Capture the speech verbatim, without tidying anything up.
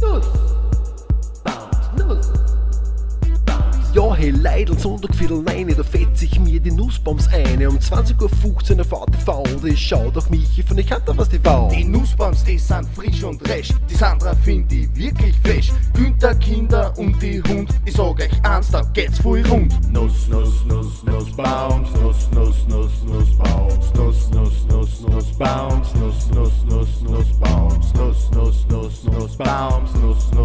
Nuss, Baums, Nuss, Baums. Ja, hey Leidl, Sonntag, Viertel neun, da fetz ich mir die Nussbaums eine. Um zwanzig Uhr fünfzehn auf H T V, das schaut auf mich von ichhabdawasTV. Die Nussbaums, die sind frisch und recht, die Sandra find ich wirklich fesch. Günther, Kinder und die Hund, ich sag euch eins, da geht's voll rund. Nuss, Nuss, Nuss, Nussbaums, Nuss, Nuss, Nuss, Nussbaums, Nuss, Nuss, Nuss, Nussbaums, Nuss, Nuss, Nuss, Nussbaums, Nuss, Nuss, Nuss, Nussbaums, Nuss, Nuss.